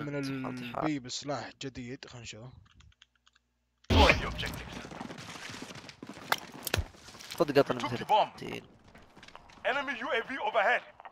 من البي بسلاح جديد، خلينا نشوف. خذ قطن مثل Enemy UAV overhead.